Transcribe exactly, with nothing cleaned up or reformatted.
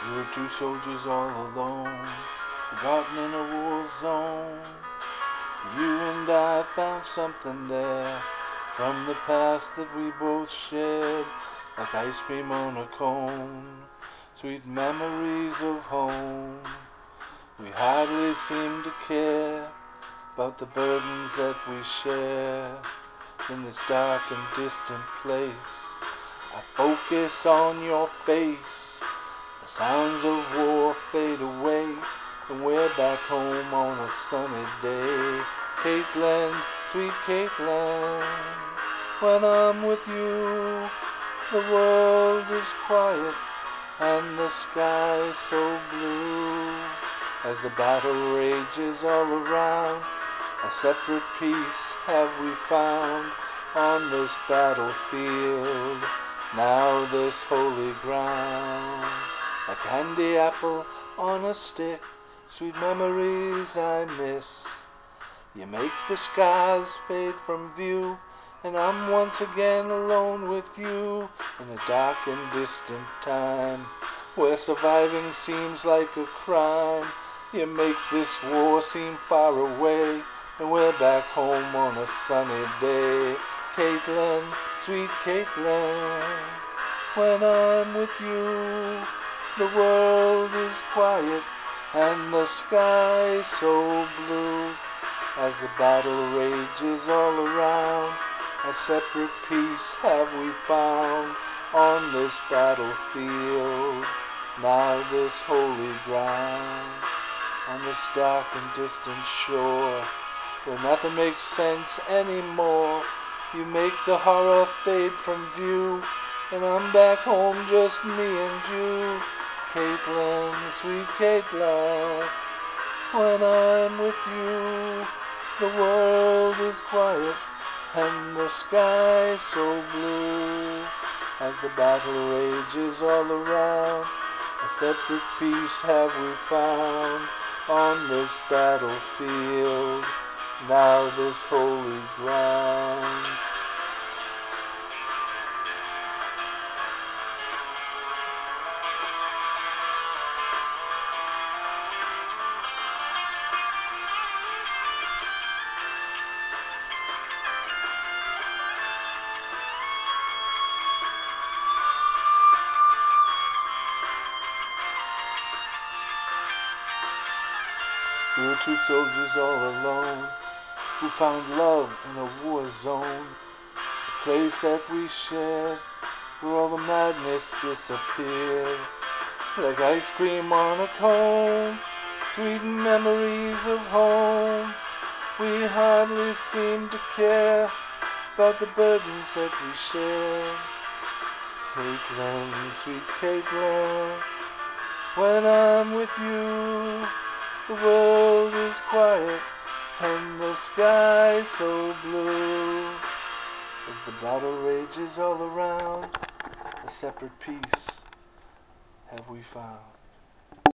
We were two soldiers all alone, forgotten in a war zone. You and I found something there from the past that we both shared, like ice cream on a cone, sweet memories of home. We hardly seem to care about the burdens that we share in this dark and distant place. I focus on your face. The sounds of war fade away, and we're back home on a sunny day. Caitlin, sweet Caitlin, when I'm with you, the world is quiet and the sky so blue. As the battle rages all around, a separate peace have we found on this battlefield, now this holy ground. A candy apple on a stick, sweet memories I miss. You make the skies fade from view, and I'm once again alone with you in a dark and distant time, where surviving seems like a crime. You make this war seem far away, and we're back home on a sunny day. Caitlin, sweet Caitlin, when I'm with you, the world is quiet and the sky so blue. As the battle rages all around, a separate peace have we found on this battlefield, now this holy ground. On this dark and distant shore, where nothing makes sense anymore, you make the horror fade from view, and I'm back home, just me and you. Caitlin, sweet Caitlin, when I'm with you, the world is quiet and the sky so blue. As the battle rages all around, a separate peace have we found on this battlefield, now this holy ground. We were two soldiers all alone, who found love in a war zone, a place that we shared, where all the madness disappeared. Like ice cream on a cone, sweet memories of home. We hardly seem to care about the burdens that we share. Caitlin, sweet Caitlin, when I'm with you, the world is quiet and the sky so blue. As the battle rages all around, a separate peace have we found.